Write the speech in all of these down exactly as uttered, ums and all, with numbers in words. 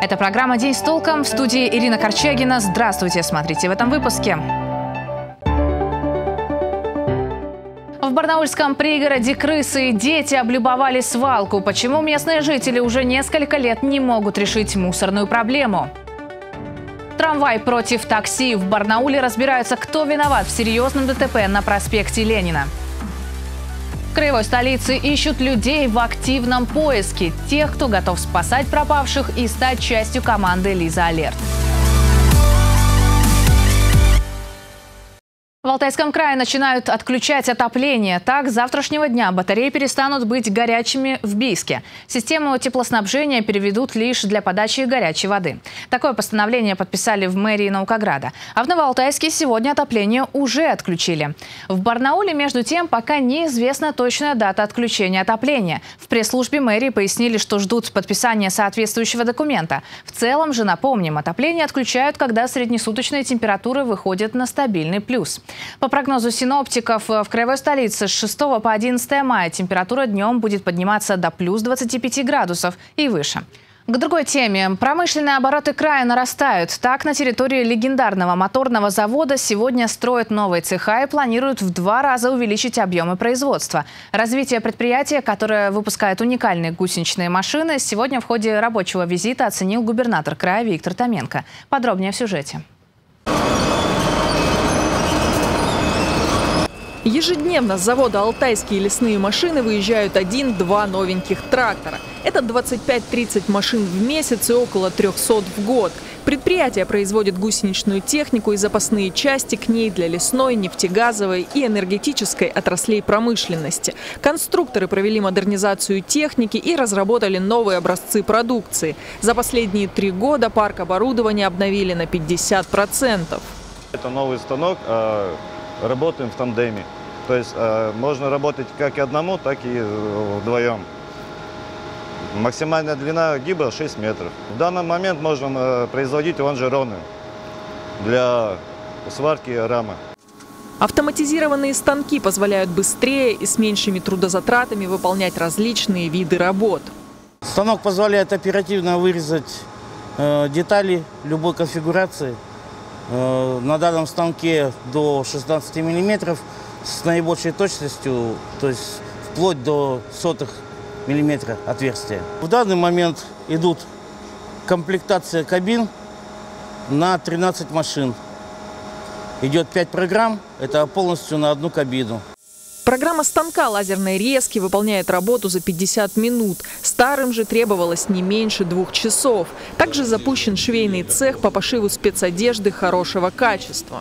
Это программа «День с толком». В студии Ирина Корчагина. Здравствуйте. Смотрите в этом выпуске. В барнаульском пригороде крысы и дети облюбовали свалку. Почему местные жители уже несколько лет не могут решить мусорную проблему? Трамвай против такси. В Барнауле разбираются, кто виноват в серьезном ДТП на проспекте Ленина. В краевой столице ищут людей в активном поиске. Тех, кто готов спасать пропавших и стать частью команды «Лиза Алерт». В Алтайском крае начинают отключать отопление. Так, с завтрашнего дня батареи перестанут быть горячими в Бийске. Систему теплоснабжения переведут лишь для подачи горячей воды. Такое постановление подписали в мэрии Наукограда. А в Новоалтайске сегодня отопление уже отключили. В Барнауле, между тем, пока неизвестна точная дата отключения отопления. В пресс-службе мэрии пояснили, что ждут подписания соответствующего документа. В целом же, напомним, отопление отключают, когда среднесуточные температуры выходят на стабильный плюс. По прогнозу синоптиков, в краевой столице с шестого по одиннадцатое мая температура днем будет подниматься до плюс двадцати пяти градусов и выше. К другой теме. Промышленные обороты края нарастают. Так, на территории легендарного моторного завода сегодня строят новые цеха и планируют в два раза увеличить объемы производства. Развитие предприятия, которое выпускает уникальные гусеничные машины, сегодня в ходе рабочего визита оценил губернатор края Виктор Томенко. Подробнее в сюжете. Ежедневно с завода «Алтайские лесные машины» выезжают один-два новеньких трактора. Это двадцать пять-тридцать машин в месяц и около трёхсот в год. Предприятие производит гусеничную технику и запасные части к ней для лесной, нефтегазовой и энергетической отраслей промышленности. Конструкторы провели модернизацию техники и разработали новые образцы продукции. За последние три года парк оборудования обновили на пятьдесят процентов. Это новый станок. Работаем в тандеме. То есть э, можно работать как и одному, так и вдвоем. Максимальная длина гиба шесть метров. В данный момент можем э, производить лонжероны для сварки рамы. Автоматизированные станки позволяют быстрее и с меньшими трудозатратами выполнять различные виды работ. Станок позволяет оперативно вырезать э, детали любой конфигурации. На данном станке до шестнадцати миллиметров с наибольшей точностью, то есть вплоть до сотых миллиметра отверстия. В данный момент идут комплектация кабин на тринадцать машин. Идет пять программ, это полностью на одну кабину. Программа станка лазерной резки выполняет работу за пятьдесят минут. Старым же требовалось не меньше двух часов. Также запущен швейный цех по пошиву спецодежды хорошего качества.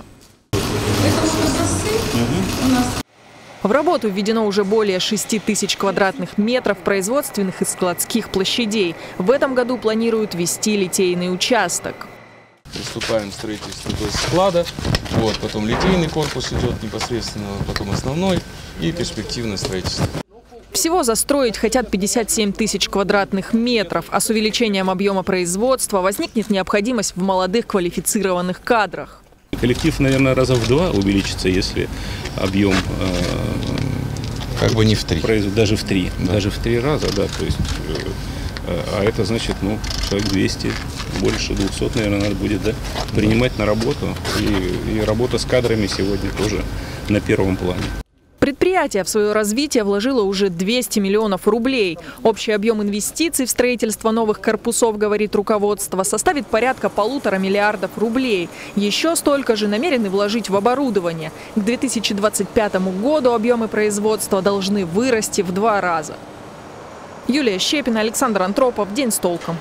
В работу введено уже более шести тысяч квадратных метров производственных и складских площадей. В этом году планируют ввести литейный участок. Приступаем к строительству склада, вот, потом литейный корпус идет непосредственно, потом основной и перспективное строительство. Всего застроить хотят пятьдесят семь тысяч квадратных метров, а с увеличением объема производства возникнет необходимость в молодых квалифицированных кадрах. Коллектив, наверное, раза в два увеличится, если объем э, как бы не в три, даже в три, да. даже в три раза, да, то есть. Э, А это значит, ну, человек двести, больше двухсот, наверное, надо будет, да, принимать на работу. И, и работа с кадрами сегодня тоже на первом плане. Предприятие в свое развитие вложило уже двести миллионов рублей. Общий объем инвестиций в строительство новых корпусов, говорит руководство, составит порядка полутора миллиардов рублей. Еще столько же намерены вложить в оборудование. К две тысячи двадцать пятому году объемы производства должны вырасти в два раза. Юлия Щепина, Александр Антропов. День с толком.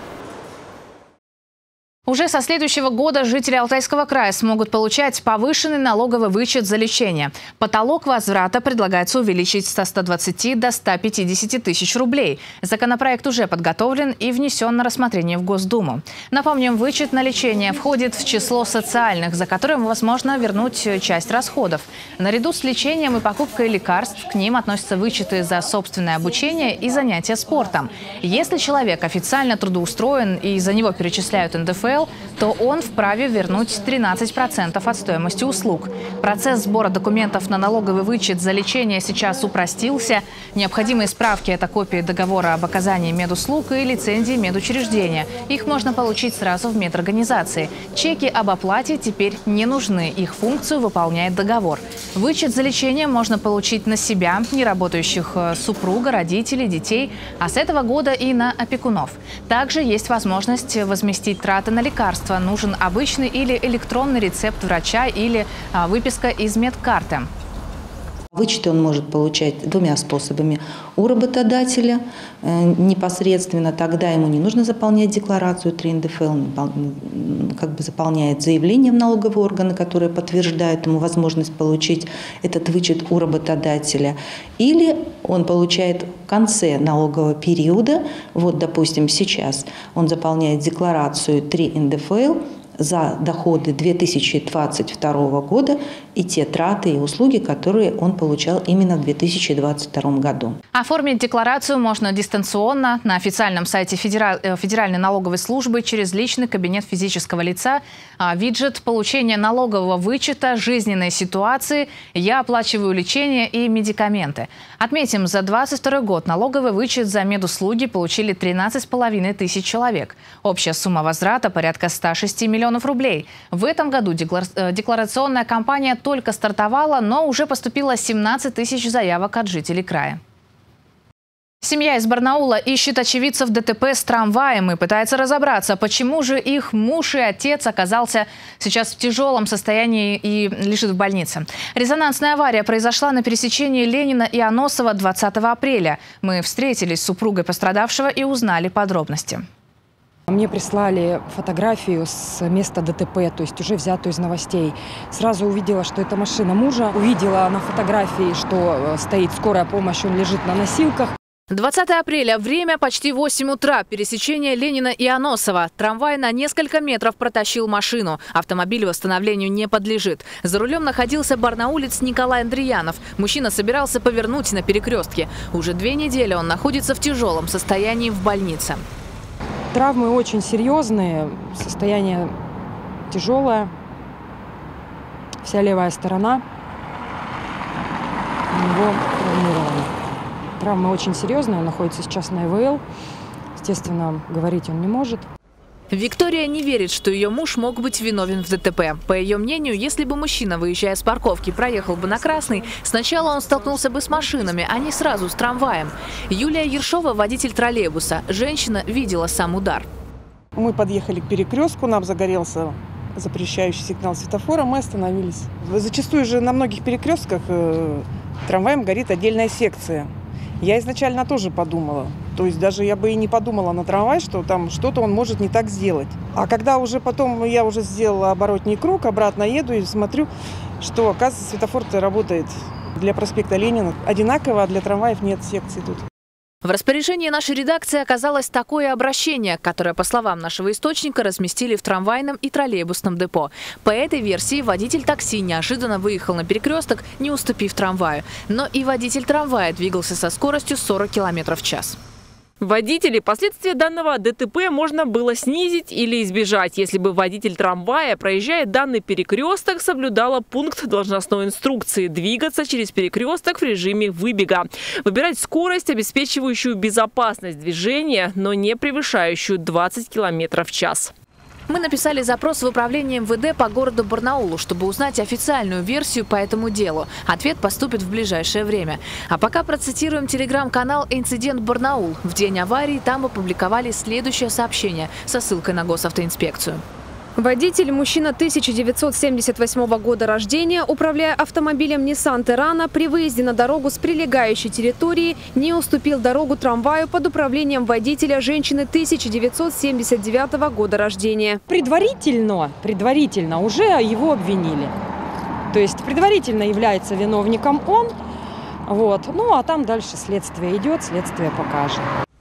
Уже со следующего года жители Алтайского края смогут получать повышенный налоговый вычет за лечение. Потолок возврата предлагается увеличить со ста двадцати до ста пятидесяти тысяч рублей. Законопроект уже подготовлен и внесен на рассмотрение в Госдуму. Напомним, вычет на лечение входит в число социальных, за которым возможно вернуть часть расходов. Наряду с лечением и покупкой лекарств к ним относятся вычеты за собственное обучение и занятия спортом. Если человек официально трудоустроен и за него перечисляют эн дэ эф эл, то то он вправе вернуть тринадцать процентов от стоимости услуг. Процесс сбора документов на налоговый вычет за лечение сейчас упростился. Необходимые справки – это копии договора об оказании медуслуг и лицензии медучреждения. Их можно получить сразу в медорганизации. Чеки об оплате теперь не нужны. Их функцию выполняет договор. Вычет за лечение можно получить на себя, неработающих супруга, родителей, детей, а с этого года и на опекунов. Также есть возможность возместить траты на лекарства. Нужен обычный или электронный рецепт врача или а, выписка из медкарты. Вычеты он может получать двумя способами. У работодателя непосредственно, тогда ему не нужно заполнять декларацию три эн дэ эф, он как бы заполняет заявление в налоговые органы, которые подтверждают ему возможность получить этот вычет у работодателя. Или он получает в конце налогового периода, вот допустим сейчас он заполняет декларацию три эн дэ эф за доходы две тысячи двадцать второго года и те траты и услуги, которые он получал именно в две тысячи двадцать втором году. Оформить декларацию можно дистанционно на официальном сайте Федеральной налоговой службы через личный кабинет физического лица. Виджет получения налогового вычета, жизненные ситуации, я оплачиваю лечение и медикаменты. Отметим, за двадцать второй год налоговый вычет за медуслуги получили тринадцать с половиной тысяч человек. Общая сумма возврата порядка ста шести миллионов рублей. В этом году декларационная кампания только стартовала, но уже поступило семнадцать тысяч заявок от жителей края. Семья из Барнаула ищет очевидцев дэ тэ пэ с трамваем и пытается разобраться, почему же их муж и отец оказался сейчас в тяжелом состоянии и лежит в больнице. Резонансная авария произошла на пересечении Ленина и Аносова двадцатого апреля. Мы встретились с супругой пострадавшего и узнали подробности. Мне прислали фотографию с места дэ тэ пэ, то есть уже взятую из новостей. Сразу увидела, что это машина мужа. Увидела на фотографии, что стоит скорая помощь, он лежит на носилках. двадцатого апреля. Время почти восемь утра. Пересечение Ленина и Аносова. Трамвай на несколько метров протащил машину. Автомобиль восстановлению не подлежит. За рулем находился барнаулец Николай Андреянов. Мужчина собирался повернуть на перекрестке. Уже две недели он находится в тяжелом состоянии в больнице. Травмы очень серьезные, состояние тяжелое. Вся левая сторона у него травмирована. Травмы очень серьезные, он находится сейчас на э вэ эл. Естественно, говорить он не может. Виктория не верит, что ее муж мог быть виновен в дэ тэ пэ. По ее мнению, если бы мужчина, выезжая с парковки, проехал бы на красный, сначала он столкнулся бы с машинами, а не сразу с трамваем. Юлия Ершова – водитель троллейбуса. Женщина видела сам удар. Мы подъехали к перекрестку, нам загорелся запрещающий сигнал светофора, мы остановились. Зачастую же на многих перекрестках э, трамваем горит отдельная секция. Я изначально тоже подумала. То есть даже я бы и не подумала на трамвай, что там что-то он может не так сделать. А когда уже потом я уже сделала оборотный круг, обратно еду и смотрю, что, оказывается, светофор-то работает для проспекта Ленина одинаково, а для трамваев нет секции тут. В распоряжении нашей редакции оказалось такое обращение, которое, по словам нашего источника, разместили в трамвайном и троллейбусном депо. По этой версии водитель такси неожиданно выехал на перекресток, не уступив трамваю. Но и водитель трамвая двигался со скоростью сорок километров в час. Водители последствия данного дэ тэ пэ можно было снизить или избежать, если бы водитель трамвая, проезжая данный перекресток, соблюдала пункт должностной инструкции двигаться через перекресток в режиме выбега. Выбирать скорость, обеспечивающую безопасность движения, но не превышающую двадцать километров в час. Мы написали запрос в управление эм вэ дэ по городу Барнаулу, чтобы узнать официальную версию по этому делу. Ответ поступит в ближайшее время. А пока процитируем телеграм-канал «Инцидент Барнаул». В день аварии там опубликовали следующее сообщение со ссылкой на госавтоинспекцию. Водитель, мужчина тысяча девятьсот семьдесят восьмого года рождения, управляя автомобилем Nissan Terrano, при выезде на дорогу с прилегающей территории не уступил дорогу трамваю под управлением водителя женщины тысяча девятьсот семьдесят девятого года рождения. Предварительно, предварительно уже его обвинили. То есть предварительно является виновником он. Вот. Ну а там дальше следствие идет, следствие покажет.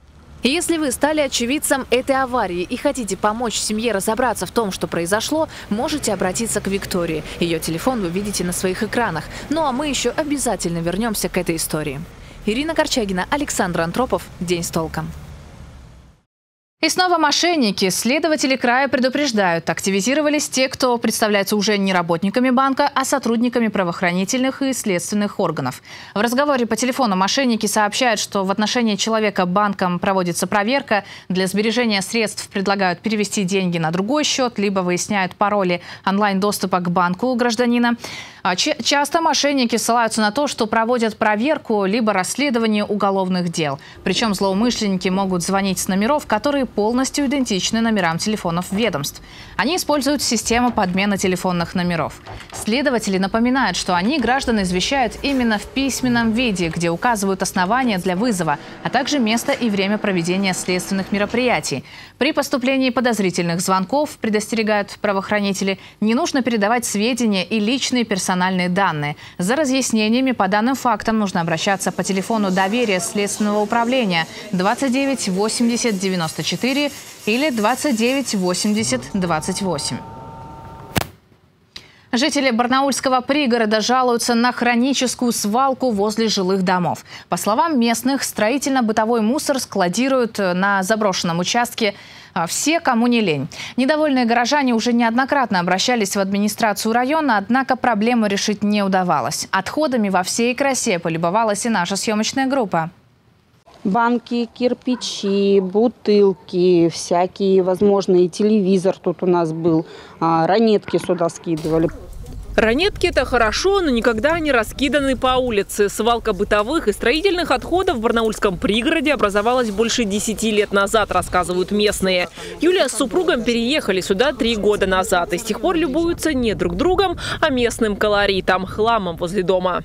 Если вы стали очевидцем этой аварии и хотите помочь семье разобраться в том, что произошло, можете обратиться к Виктории. Ее телефон вы видите на своих экранах. Ну а мы еще обязательно вернемся к этой истории. Ирина Корчагина, Александр Антропов. День с толком. И снова мошенники. Следователи края предупреждают. Активизировались те, кто представляется уже не работниками банка, а сотрудниками правоохранительных и следственных органов. В разговоре по телефону мошенники сообщают, что в отношении человека банком проводится проверка. Для сбережения средств предлагают перевести деньги на другой счет, либо выясняют пароли онлайн-доступа к банку гражданина. Часто мошенники ссылаются на то, что проводят проверку либо расследование уголовных дел. Причем злоумышленники могут звонить с номеров, которые полностью идентичны номерам телефонов ведомств. Они используют систему подмены телефонных номеров. Следователи напоминают, что они граждан извещают именно в письменном виде, где указывают основания для вызова, а также место и время проведения следственных мероприятий. При поступлении подозрительных звонков, предостерегают правоохранители, не нужно передавать сведения и личные персональные данные. За разъяснениями по данным фактам нужно обращаться по телефону доверия Следственного управления двадцать девять восемьдесят девяносто четыре или двадцать девять восемьдесят двадцать восемь. Жители барнаульского пригорода жалуются на хроническую свалку возле жилых домов. По словам местных, строительно-бытовой мусор складируют на заброшенном участке все, кому не лень. Недовольные горожане уже неоднократно обращались в администрацию района, однако проблему решить не удавалось. Отходами во всей красе полюбовалась и наша съемочная группа. Банки, кирпичи, бутылки, всякие возможные, телевизор тут у нас был, ранетки сюда скидывали. Ранетки – это хорошо, но никогда не раскиданы по улице. Свалка бытовых и строительных отходов в барнаульском пригороде образовалась больше десяти лет назад, рассказывают местные. Юлия с супругом переехали сюда три года назад и с тех пор любуются не друг другом, а местным колоритом, хламом возле дома.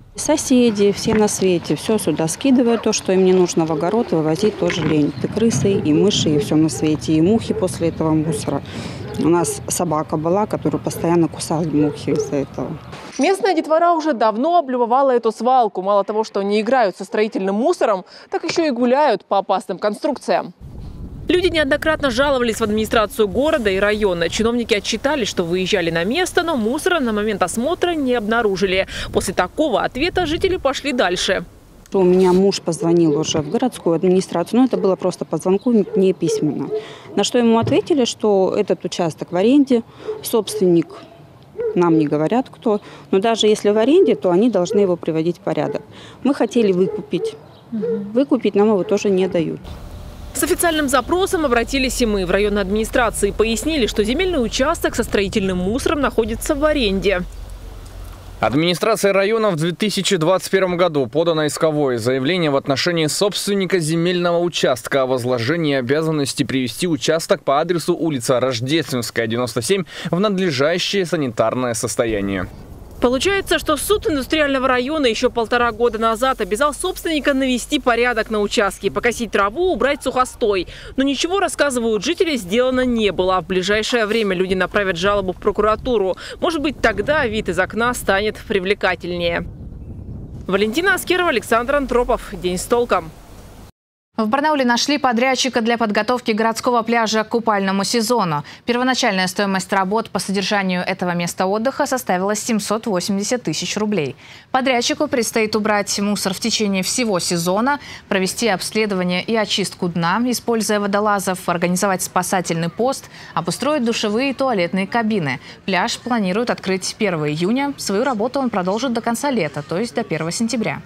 Соседи, все на свете, все сюда скидывают, то, что им не нужно в огород, вывозить тоже лень. И крысы, и мыши, и все на свете, и мухи после этого мусора. У нас собака была, которую постоянно кусали мухи из-за этого. Местная детвора уже давно облюбовала эту свалку. Мало того, что они играют со строительным мусором, так еще и гуляют по опасным конструкциям. Люди неоднократно жаловались в администрацию города и района. Чиновники отчитали, что выезжали на место, но мусора на момент осмотра не обнаружили. После такого ответа жители пошли дальше. У меня муж позвонил уже в городскую администрацию, но это было просто по звонку, не письменно. На что ему ответили, что этот участок в аренде, собственник, нам не говорят кто, но даже если в аренде, то они должны его приводить в порядок. Мы хотели выкупить. Выкупить нам его тоже не дают. С официальным запросом обратились и мы в районной администрации. Пояснили, что земельный участок со строительным мусором находится в аренде. Администрация района в две тысячи двадцать первом году подано исковое заявление в отношении собственника земельного участка о возложении обязанности привести участок по адресу улица Рождественская, девяносто семь в надлежащее санитарное состояние. Получается, что суд индустриального района еще полтора года назад обязал собственника навести порядок на участке, покосить траву, убрать сухостой. Но ничего, рассказывают жители, сделано не было. В ближайшее время люди направят жалобу в прокуратуру. Может быть, тогда вид из окна станет привлекательнее. Валентина Аскерова, Александр Антропов. День с толком. В Барнауле нашли подрядчика для подготовки городского пляжа к купальному сезону. Первоначальная стоимость работ по содержанию этого места отдыха составила семьсот восемьдесят тысяч рублей. Подрядчику предстоит убрать мусор в течение всего сезона, провести обследование и очистку дна, используя водолазов, организовать спасательный пост, обустроить душевые и туалетные кабины. Пляж планируют открыть первого июня. Свою работу он продолжит до конца лета, то есть до первого сентября.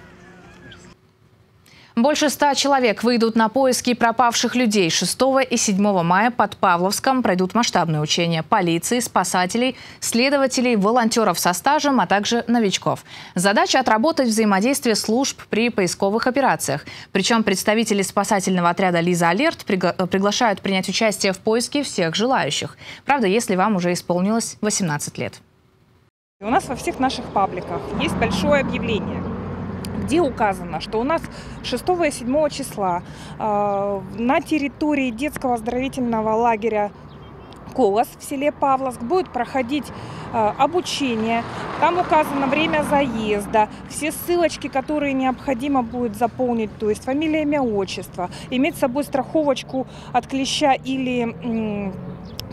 Больше ста человек выйдут на поиски пропавших людей. шестого и седьмого мая под Павловском пройдут масштабные учения полиции, спасателей, следователей, волонтеров со стажем, а также новичков. Задача – отработать взаимодействие служб при поисковых операциях. Причем представители спасательного отряда «Лиза Алерт» пригла- приглашают принять участие в поиске всех желающих. Правда, если вам уже исполнилось восемнадцать лет. У нас во всех наших пабликах есть большое объявление, где указано, что у нас шестого и седьмого числа э, на территории детского оздоровительного лагеря «Колос» в селе Павловск будет проходить э, обучение. Там указано время заезда, все ссылочки, которые необходимо будет заполнить, то есть фамилия, имя, отчество, иметь с собой страховочку от клеща или м,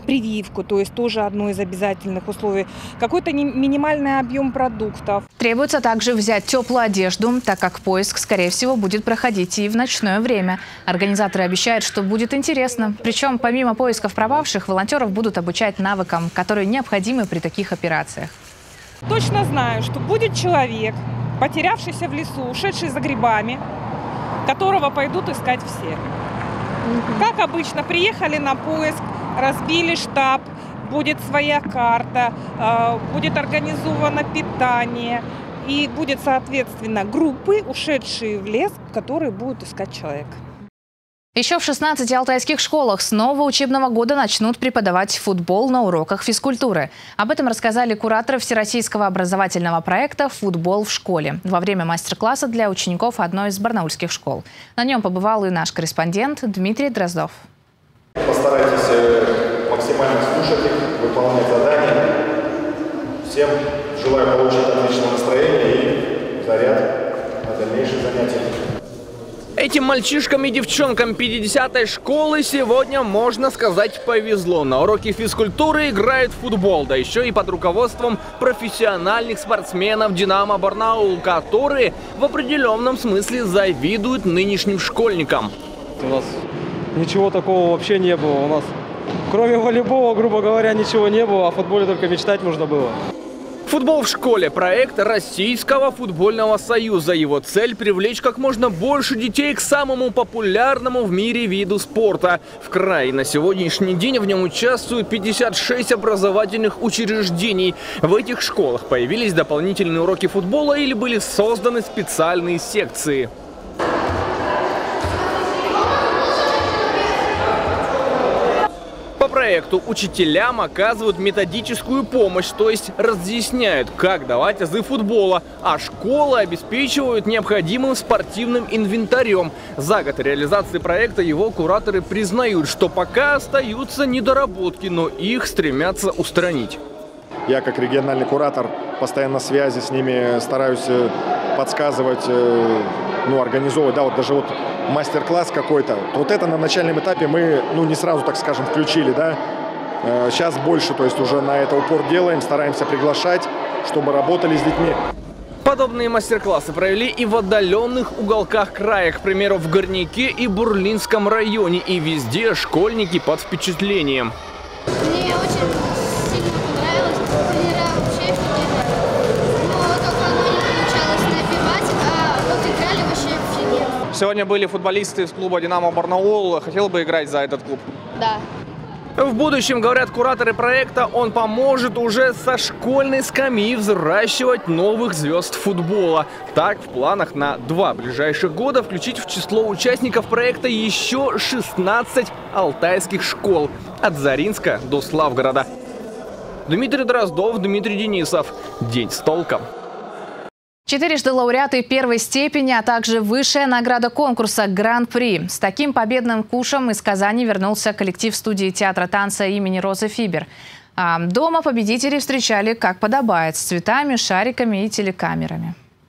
прививку, то есть тоже одно из обязательных условий, какой-то минимальный объем продуктов. Требуется также взять теплую одежду, так как поиск, скорее всего, будет проходить и в ночное время. Организаторы обещают, что будет интересно. Причем, помимо поисков пропавших, волонтеров будут обучать навыкам, которые необходимы при таких операциях. Точно знаю, что будет человек, потерявшийся в лесу, ушедший за грибами, которого пойдут искать все. Как обычно, приехали на поиск, разбили штаб, будет своя карта, будет организовано питание и будет, соответственно, группы, ушедшие в лес, которые будут искать человека. Еще в шестнадцати алтайских школах с нового учебного года начнут преподавать футбол на уроках физкультуры. Об этом рассказали кураторы всероссийского образовательного проекта «Футбол в школе» во время мастер-класса для учеников одной из барнаульских школ. На нем побывал и наш корреспондент Дмитрий Дроздов. Постарайтесь максимально слушать их, выполнять задания. Всем желаю получить отличное настроение и заряд на дальнейшие занятия. Этим мальчишкам и девчонкам пятидесятой школы сегодня, можно сказать, повезло. На уроке физкультуры играют в футбол, да еще и под руководством профессиональных спортсменов «Динамо Барнаул», которые в определенном смысле завидуют нынешним школьникам. У нас ничего такого вообще не было. У нас кроме волейбола, грубо говоря, ничего не было, о футболе только мечтать нужно было. «Футбол в школе» – проект Российского футбольного союза. Его цель – привлечь как можно больше детей к самому популярному в мире виду спорта. В крае на сегодняшний день в нем участвуют пятьдесят шесть образовательных учреждений. В этих школах появились дополнительные уроки футбола или были созданы специальные секции. По проекту учителям оказывают методическую помощь, то есть разъясняют, как давать азы футбола, а школы обеспечивают необходимым спортивным инвентарем. За год реализации проекта его кураторы признают, что пока остаются недоработки, но их стремятся устранить. Я, как региональный куратор, постоянно на связи с ними, стараюсь подсказывать, ну, организовывать, да, вот даже вот мастер-класс какой-то. Вот это на начальном этапе мы, ну, не сразу, так скажем, включили, да. Сейчас больше, то есть уже на это упор делаем, стараемся приглашать, чтобы работали с детьми. Подобные мастер-классы провели и в отдаленных уголках края, к примеру, в Горняке и Бурлинском районе. И везде школьники под впечатлением. Мне очень сильно понравилось. Тренера вообще офигенные. Но только оно не получалось набивать, а вот играли вообще офигенно. Сегодня были футболисты из клуба «Динамо Барнаул». Хотел бы играть за этот клуб? Да. В будущем, говорят кураторы проекта, он поможет уже со школьной скамьи взращивать новых звезд футбола. Так, в планах на два ближайших года включить в число участников проекта еще шестнадцать алтайских школ. От Заринска до Славгорода. Дмитрий Дроздов, Дмитрий Денисов. День с толком. Четырежды лауреаты первой степени, а также высшая награда конкурса «Гран-при». С таким победным кушем из Казани вернулся коллектив студии театра танца имени Розы Фибер. А дома победителей встречали как подобает, с цветами, шариками и телекамерами.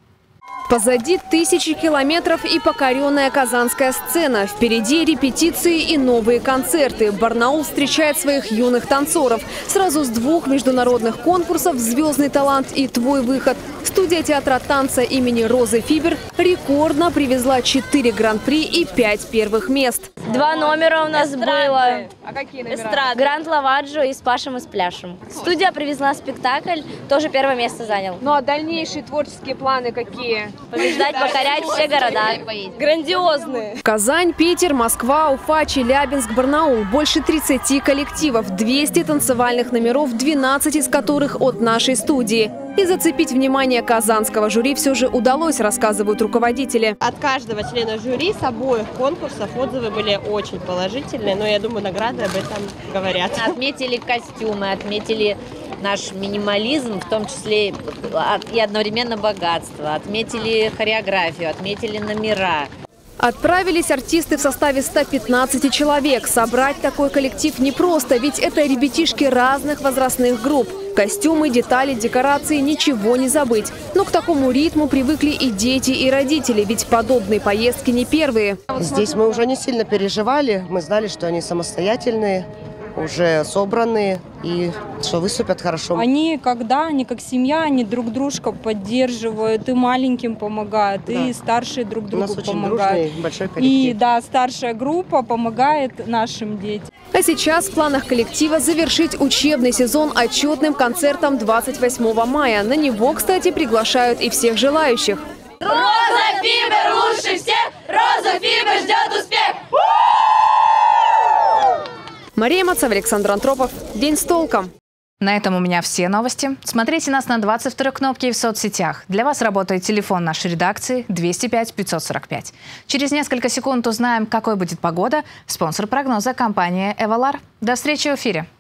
Позади тысячи километров и покоренная казанская сцена. Впереди репетиции и новые концерты. Барнаул встречает своих юных танцоров. Сразу с двух международных конкурсов «Звездный талант» и «Твой выход». Студия театра танца имени Розы Фибер рекордно привезла четыре гран-при и пять первых мест. Два номера у нас Эстрадные. было. А какие номера? Эстрад. Гранд Лаваджо и с Пашем и с Пляшем. Студия привезла спектакль, тоже первое место занял. Ну а дальнейшие творческие планы какие? Побеждать, покорять все города. Грандиозные. Казань, Питер, Москва, Уфа, Челябинск, Барнаул. Больше тридцати коллективов, двести танцевальных номеров, двенадцать из которых от нашей студии. И зацепить внимание казанского жюри все же удалось, рассказывают руководители. От каждого члена жюри с обоих конкурсов отзывы были очень положительные, но я думаю, награды об этом говорят. Отметили костюмы, отметили наш минимализм, в том числе и одновременно богатство, отметили хореографию, отметили номера. Отправились артисты в составе ста пятнадцати человек. Собрать такой коллектив непросто, ведь это ребятишки разных возрастных групп. Костюмы, детали, декорации – ничего не забыть. Но к такому ритму привыкли и дети, и родители, ведь подобные поездки не первые. Здесь мы уже не сильно переживали, мы знали, что они самостоятельные. уже собраны и что выступят хорошо. Они когда, они как семья, они друг дружка поддерживают, и маленьким помогают, да. И старшие друг другу помогают. У нас очень дружный, большой коллектив. И да, старшая группа помогает нашим детям. А сейчас в планах коллектива завершить учебный сезон отчетным концертом двадцать восьмого мая. На него, кстати, приглашают и всех желающих. Роза Фибер лучше всех! Роза Фибер ждет успех! Мария Мацав, Александр Антропов. День с толком. На этом у меня все новости. Смотрите нас на двадцать второй кнопке в соцсетях. Для вас работает телефон нашей редакции двести пять пятьсот сорок пять. Через несколько секунд узнаем, какой будет погода. Спонсор прогноза – компания «Эвалар». До встречи в эфире.